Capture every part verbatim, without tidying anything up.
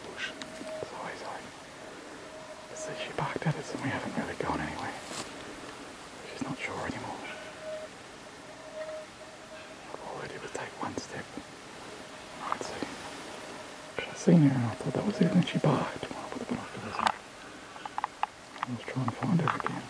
bush. It's always like, let's see, she barked at us and we haven't really gone anyway. She's not sure anymore. All I did was take one step. Let's see. I seen her and I thought that was it, and she barked. I'll put the binoculars on. I was trying to find her again.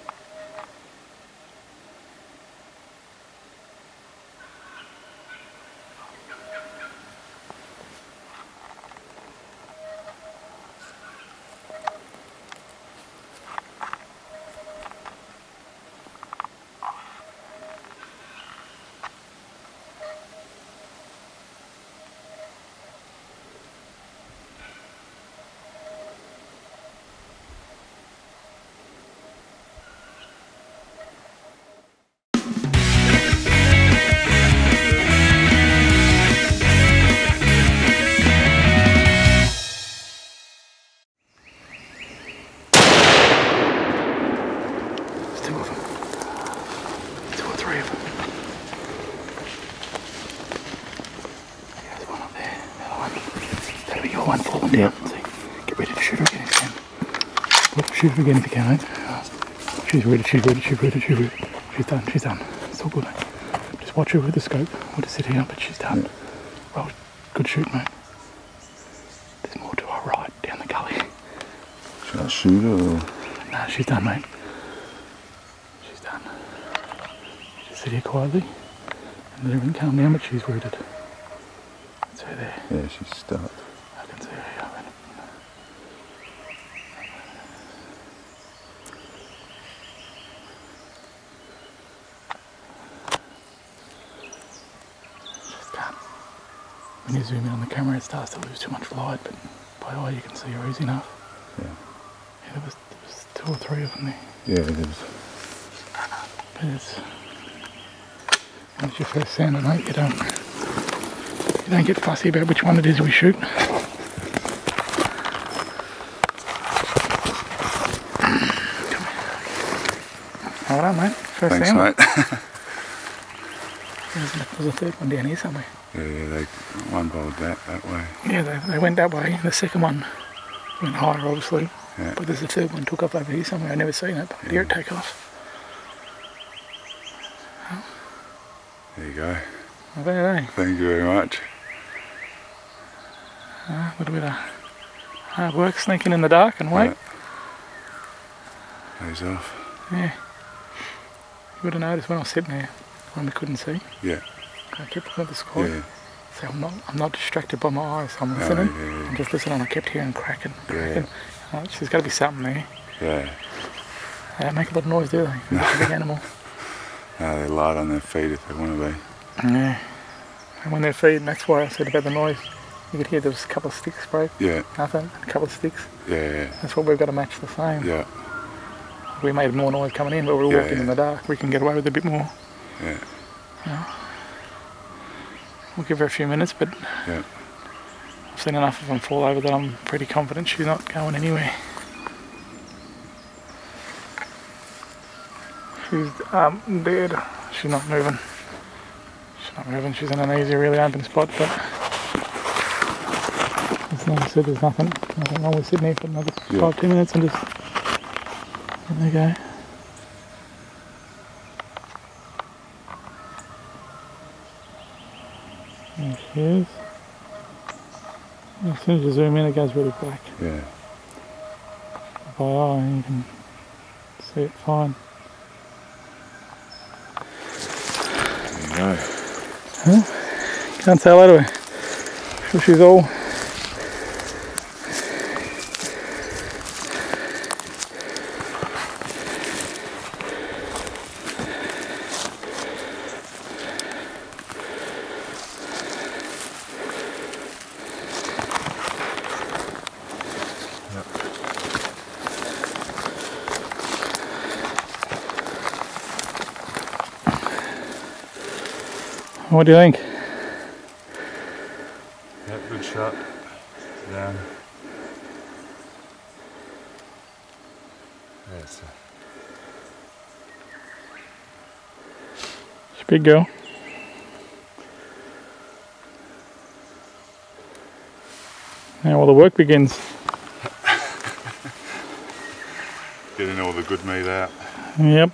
Yeah. Get ready to shoot her again if you can. Shoot her again if you can, mate. She's ready, she's ready, she's ready, she's ready. She's done, she's done. It's all good, mate. Just watch her with the scope. We'll just sit here, but she's done. Yeah. Well, good shoot, mate. There's more to our right, down the gully. Should I shoot her or? No, she's done, mate. She's done. Just sit here quietly and let everything calm down, but she's rooted. That's her there. Yeah, she's stuck. I can see her here. When you zoom in on the camera, it starts to lose too much light, but by eye you can see her easy enough. Yeah. Yeah, there was, there was two or three of them there. Yeah, there was. But it's, when it's your first sounder, mate, you don't, you don't get fussy about which one it is we shoot. All right, mate. First Thanks, sounder. mate. There's, there's a third one down here somewhere. Yeah, yeah, they one bowled that that way. Yeah, they, they went that way. The second one went higher, obviously. Yeah. But there's a third one took off over here somewhere. I've never seen it, but I hear it take off. Oh. There you go. Well, there, eh? Thank you very much. Uh, a little bit of hard work sneaking in the dark and wait. Yeah. Pays off. Yeah. You would have noticed when I was sitting there when we couldn't see. Yeah. I kept looking at the sky. Yeah. So I'm not I'm not distracted by my eyes. I'm listening. Oh, yeah, yeah. I'm just listening. I kept hearing cracking, cracking. Yeah. Oh, there's got to be something there. Yeah. They don't make a lot of noise, do they? They're a big animal. No, they're light on their feet if they want to be. Yeah. And when they're feeding, that's why I said about the noise. You could hear there was a couple of sticks break. Yeah. Nothing. A couple of sticks. Yeah, yeah. That's what we've got to match the same. Yeah. If we made more noise coming in, but we're yeah, walking yeah. in the dark, we can get away with a bit more. Yeah. Yeah. We'll give her a few minutes, but yeah. I've seen enough of them fall over that I'm pretty confident she's not going anywhere. She's um, dead. She's not moving. She's not moving. She's in an easy, really open spot, but as like I said, there's nothing, nothing wrong with sitting here for another yeah. five, ten minutes and just there we go. There she is. As soon as you zoom in, it goes really black. Yeah. By eye, you can see it fine. There you go. Huh? Can't say hello to her. Sure she's all. What do you think? Yeah, good shot. Down. Yes. She's a big girl. Now all the work begins. Getting all the good meat out. Yep.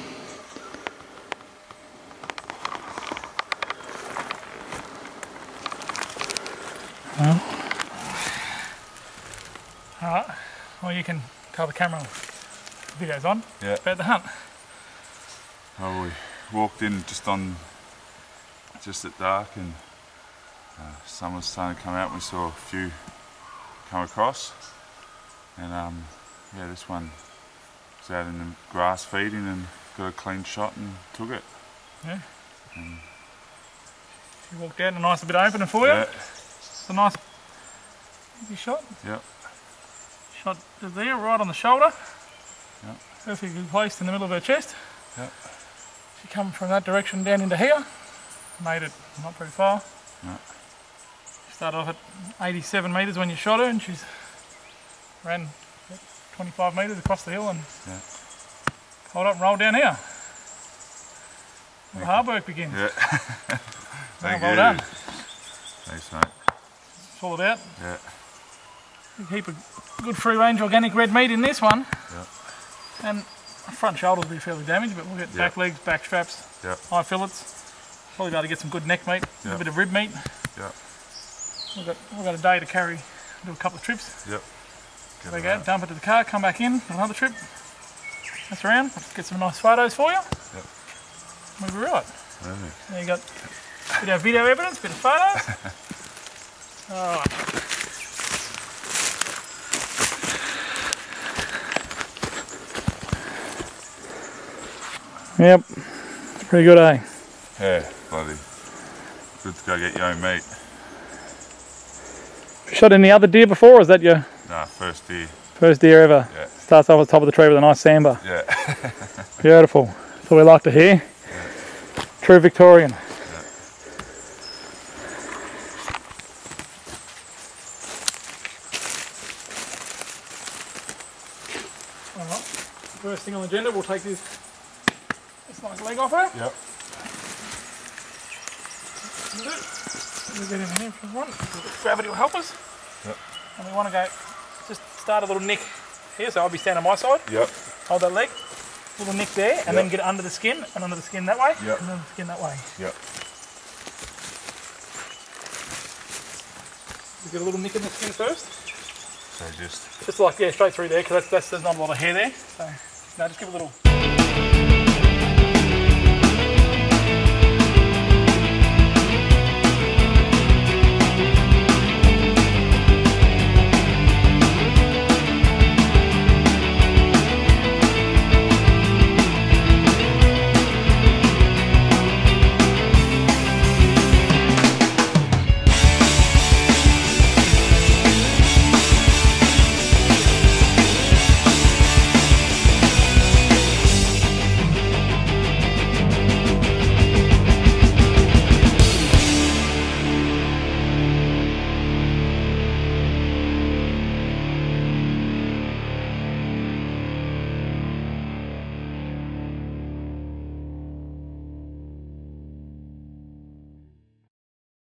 Well. Alright, well you can tell the camera the video's on. Yeah. About the hunt. Oh, we walked in just on, just at dark, and uh, sun was starting to come out and we saw a few come across. And um, yeah, this one was out in the grass feeding and got a clean shot and took it. Yeah. And she walked out in a nice bit opener for you. yeah. It's a nice easy shot. Yep. Shot there, right on the shoulder. Yep. Perfectly placed in the middle of her chest. Yep. She come from that direction down into here. Made it not very far. No. She started off at eighty-seven metres when you shot her, and she's ran twenty-five metres across the hill and yeah. pulled up and rolled down here. The hard work begins. Yeah. Thank well, well you. done. Thanks, mate. It's all about. Yeah. You keep a good free range organic red meat in this one. Yeah. And front shoulders will be fairly damaged, but we'll get Yep. back legs, back straps, Yep. high fillets. Probably be able to get some good neck meat, a Yep. bit of rib meat. Yep. We've got, we've got a day to carry, do a couple of trips. Yep. There we go, dump it to the car, come back in, another trip. That's around, let's get some nice photos for you. Yep. We'll be right. Perfect. There you got a bit of video evidence, a bit of photos. Alright. Yep, it's pretty good, eh? Yeah, bloody good to go get your own meat. Shot any other deer before, or is that your Nah, first deer. first deer ever? Yeah. Starts off at the top of the tree with a nice sambar. Yeah. Beautiful. That's what we like to hear. Yeah. True Victorian. Yeah. Alright, first thing on the agenda, we'll take this, this nice leg off her. Yep. We'll get in here for one. Gravity will help us. Yep. And we want to go, just start a little nick here, so I'll be standing on my side. Yep. Hold that leg, little nick there, and Yep. then get under the skin, and under the skin that way, Yep. and then the skin that way. Yep. You get a little nick in the skin first. So just Just like, yeah, straight through there, because that's, that's, there's not a lot of hair there. So, no, just give a little